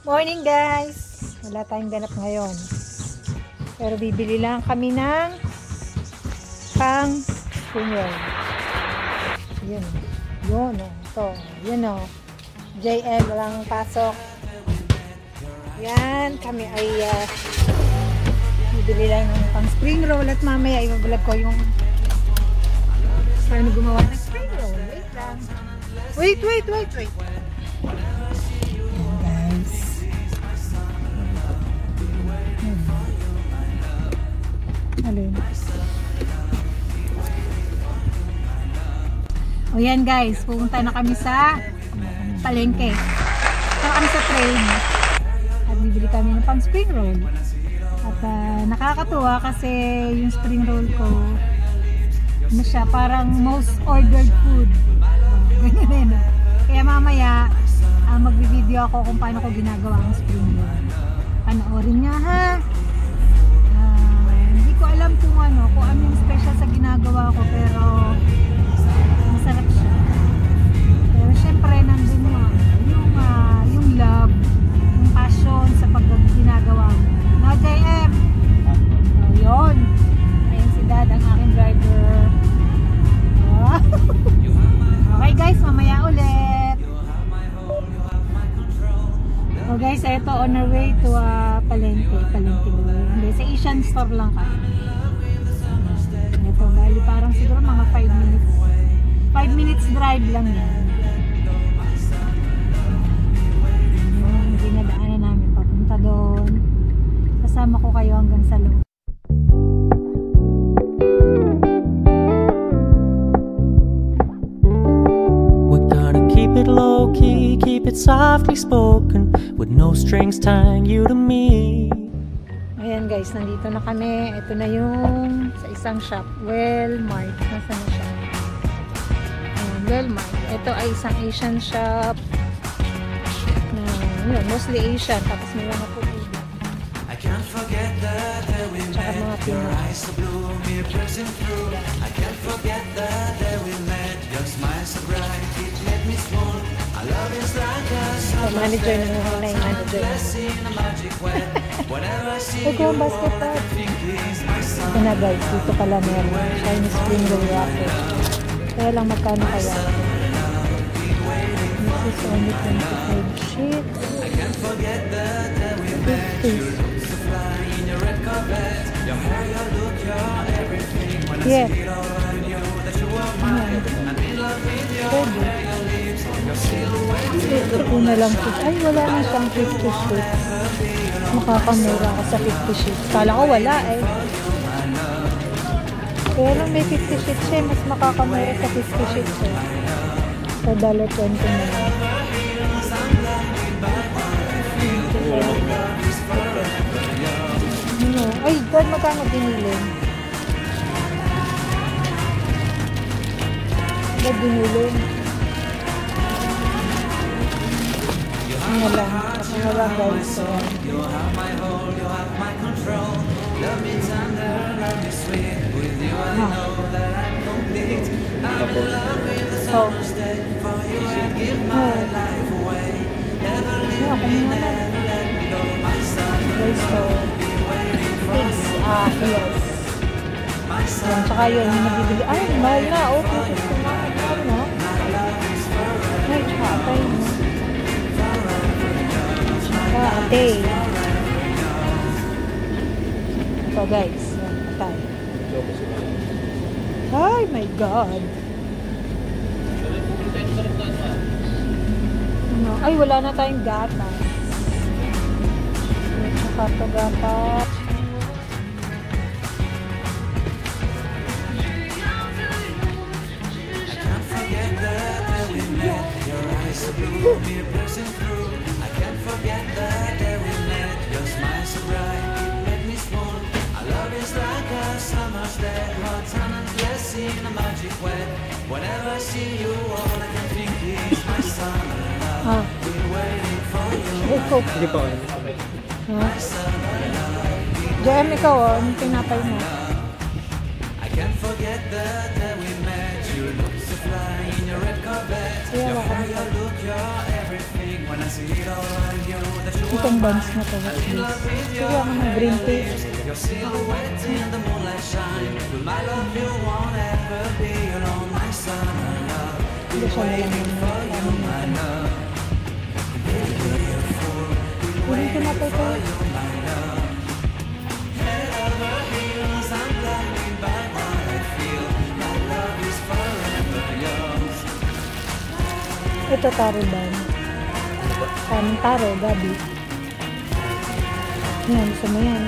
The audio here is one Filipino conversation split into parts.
Morning guys! Wala tayong ganap ngayon. Pero bibili lang kami ng pang spring roll. Yun. Yun o. Ito. Yun o. JM walang pasok. Yan. Kami ay bibili lang ng pang spring roll at mamaya i-vlog ko yung paano gumawa ng spring roll. Wait lang. Wait. Alin. O yan guys, pupunta na kami sa palengke. Pupunta kami sa train. At bibili kami ng pang spring roll. At nakakatuwa kasi yung spring roll ko, ano siya, parang most ordered food. Ganyan eh. Kaya mamaya, magbi-video ako kung paano ko ginagawa ang spring roll. Panoorin niya ha. Alam kung ano yung special sa ginagawa ko, pero masarap siya. Pero syempre nandun yung love, yung passion sa pagginagawa mo. Now JM, so yun, ayun si Dad, ang aking driver. Okay guys, mamaya ulit. So guys, ito on our way to palengke hindi, sa Asian store lang kami. Ito, bali parang siguro mga 5 minutes drive lang yan. Yung dinadaanan namin papunta doon. Kasama ko kayo hanggang sa loob. Keep it low-key, keep it softly spoken, with no strings tying you to me. Ayan guys, nandito na kami. Ito na yung sa isang shop, Wellmart. Nasaan na siya? Ayan, Wellmart. Ito ay isang Asian shop na yun, mostly Asian, tapos may mga food. Tsaka mga Pinoy. Manager na yung online manager. Ito yung basketball. Ito na guys, dito pala meron Chinese spring roll wrapper. Kaya lang magkano kaya? This is only 25 sheets. 50. Yeah. Pwede. Ito na lang sheets. Ay, wala na siyang 50 sheets. Makakamura ka sa 50 sheets. Kala ko wala eh. Kaya lang may 50 sheets eh. Mas makakamura sa 50 sheets eh. Sa $1.20 na lang. Ay, God, magkano binili? God, binili. Ano lang. Ano lang guys. So, yes. Yan, tsaka yun, yung nabibili. Ay, mahal na. Oh, ito na. Ano? Ay, tsaka atay mo. Tsaka atay. Ito guys. Yan, atay. Ay, my God. Ano? Ay, wala na tayong gatas. Tsaka ito gatas. I can't forget that day we met. Your smile so bright, it made me small. Our love is like a summer's day, hot and endless in a magic way. Whenever I see you, all I can think is my summer love. We're waiting for you. Hindi pa wala. JM, ikaw anong pinapay mo? I can't forget that day we met. You look so fly in your red Corvette. Kaya Your wala hair, kami your look, your everything. When I see it all on you, that you itong are buns mine. na to. What's In this? love with Sige your ako ng green tea. your silhouette in the moonlight shine. With my love, you won't ever be alone, my summer love. Hindi siya nalang For you, my love. Hindi ko na po ito. My love. Head over heels, I'm blinded by what I feel. My love is forever yours. Ito taro ba? Taro, gabi. Yan, gusto mo yan.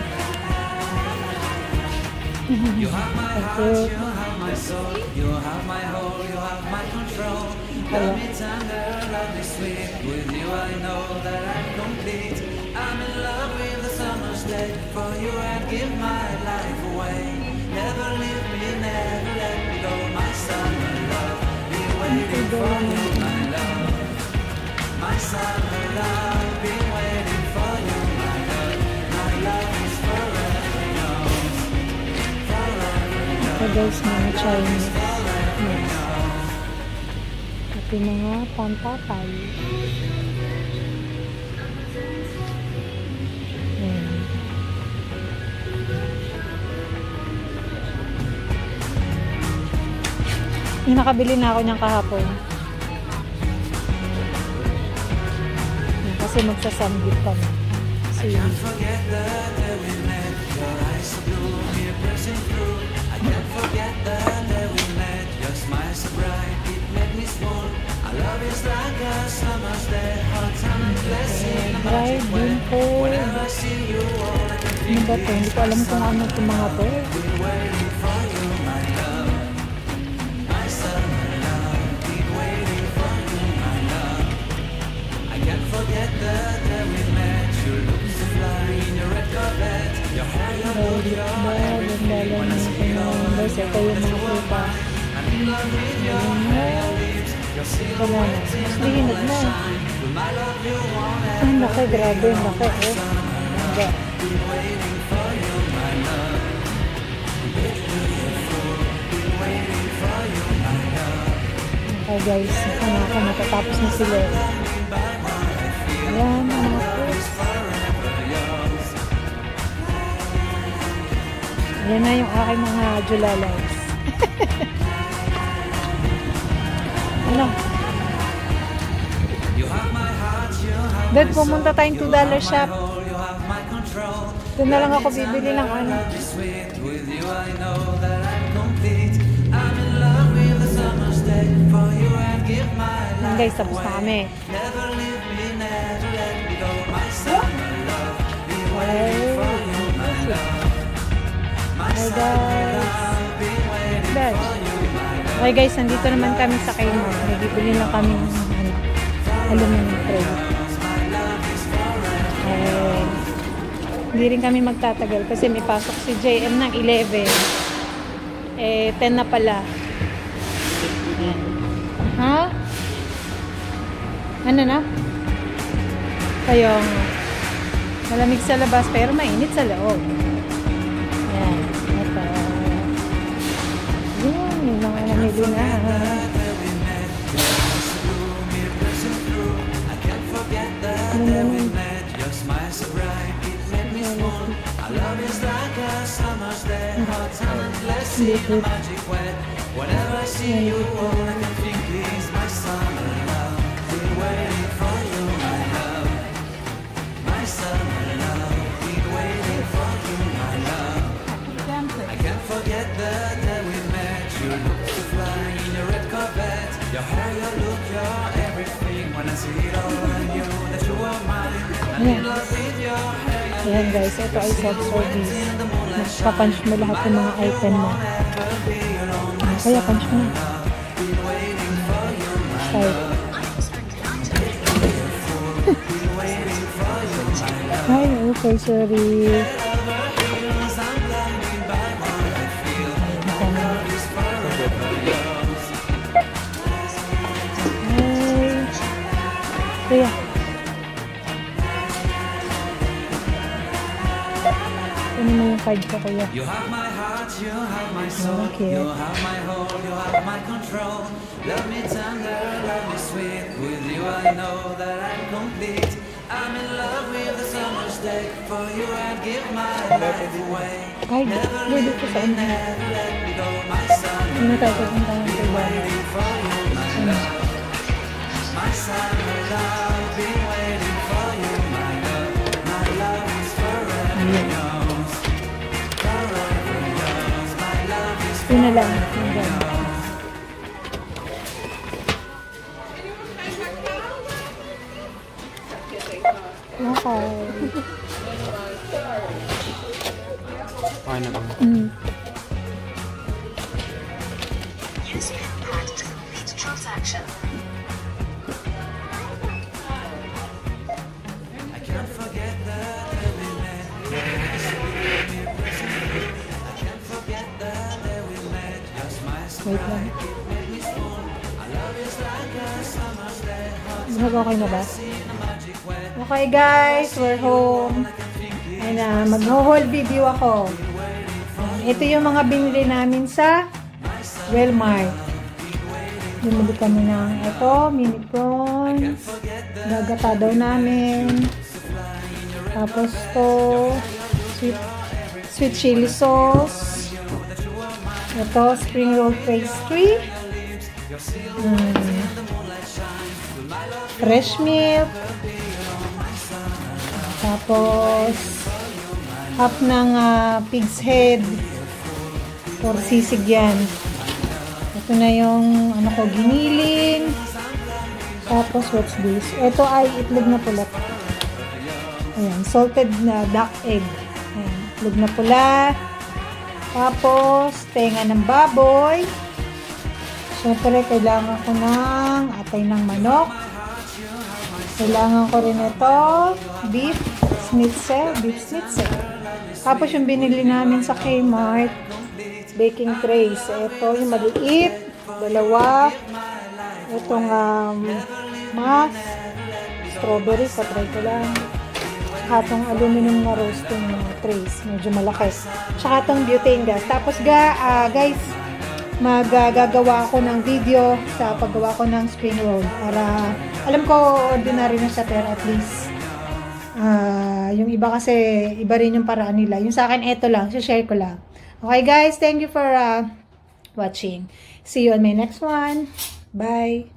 You have my Thank heart, you. you have my soul, you have my whole, you have my control. Love me tender, love me sweet. With you I know that I'm complete. I'm in love with the summer's day. For you I'd give my life away. Never leave me, never let me go. My summer love, be waiting for you, my love. My summer love, be waiting for you, my love. My love is forever yours. Ito guys, mga Chinese. Yes. Ito mga pampapay. Ayan. Yung nakabili na ako niyang kahapon. Ayan, kasi magsasamgit kami. See you. Forget the day we met. Your eyes so blue, me pressing through. I can't forget the day we met. Your smile so bright, it made me swoon. Our love is like a summer's day, hot and blessing. Right, din po. Whenever I see you, all I can Ano ba ito? Hindi ko alam kung ano itong mga to. be waiting for you, my love. My summer love, be waiting for you, my love. I can't forget the day we met. You look so fly in your red Corvette. Your hair, your look, your everything. When I see it all, Guys, ito yung mga pupa. I'm in love with your hair, your lips, your Wala na. silhouette in Mas the lihinag moonlight na. shine. With my love, you won't ever Ay, laki. Grabe. Laki. Oh. Hangga. be waiting for you, my love. Be waiting for you, my love. Okay guys, matatapos na sila. Ayan, mga fruits. Ayan na yung aking mga julalais. Ano? You have my heart, you have Dad, pumunta tayong $2 shop. all, you have my control. Doon na lang ako bibili ng ano. Be sweet with you, I know that I'm complete. I'm in love with the summer's day. For you, I'd give my Ayan life guys, tapos na kami. Never leave me, never let me go. My summer love, be waiting for you, my love. My Hi summer guys. love, be waiting Dad. for you, my love. Okay guys, nandito naman kami sa Kmart. Nagbibili lang kami ng aluminum tray. Hindi rin kami magtatagal kasi may pasok si JM ng 11. 10 na pala. Ayan. Ha? Ano na? Kaya malamig sa labas pero mainit sa loob. Ayan. Ito. Yun, yung mga namili na. Ano naman? Your smile so bright, it made me swoon. Our love is like a summer's day, hot and endless in a magic way. Whenever I see you, all I can think is my summer love. Been waiting for you, my love. My summer love, been waiting for you, my love. I can't forget the day we met. You look so fly in your red Corvette. Your hair, your look, your everything. When I see it all, I knew that you were mine. I'm in love with your hair. Ayan guys, ito ay self-service. Papunch mo lahat ng mga item mo. Kaya punch mo na. Start. Ay, okay, sorry. Kuya. Kunin mo yung card ko, kuya. You have my heart, you have my soul, Okay. you have my hold, you have my control. Love me tender, love me sweet. With you I know that I'm complete. I'm in love with the summer's day. For you I'd give my life away. Card, pwede ko sa una. Never let me go, my son. Hindi na tayo pupunta ng kay Bala. Waiting for you, my love. My summer love, been waiting for you, my love. My love is forever yours. Forever yours. My love is Yun na lang. Hanggang. Okay. Mm. Use PIN pad to complete transaction. I can't forget the day we met. I can't forget the day we met. Your smile Wait lang. made me swoon. Our love is like a summer's day. Hot Okay na ba? in a magic way. Okay guys, we're home. Ayun na, mag-haul video ako. Ito yung mga binili namin sa Walmart. Bumili kami ng ito, mini prawns. Gagata daw namin. Tapos to, sweet chili sauce. Ito, spring roll pastry. Fresh milk. Tapos half ng pig's head for sisig yan. Ito na yung ano ko, giniling. Tapos what's this? Ito ay itlog na pula. Ayan, salted na duck egg. Ayan, itlog na pula. Tapos tenga ng baboy. Siyempre kailangan ko ng atay ng manok. Kailangan ko rin ito, beef schnitzel. Tapos yung binili namin sa Kmart, baking trays. Ito yung maliit, dalawa. Itong mass, strawberry, katry ko lang. Tsaka itong aluminum na roasting trays, medyo malaki. Tsaka itong butane gas. Tapos guys, magagawa ako ng video sa paggawa ko ng spring roll para alam ko ordinary na siya pero at least yung iba kasi iba rin yung paraan nila. Yung sa akin ito lang, share ko lang. Okay guys, thank you for watching. See you on my next one. Bye.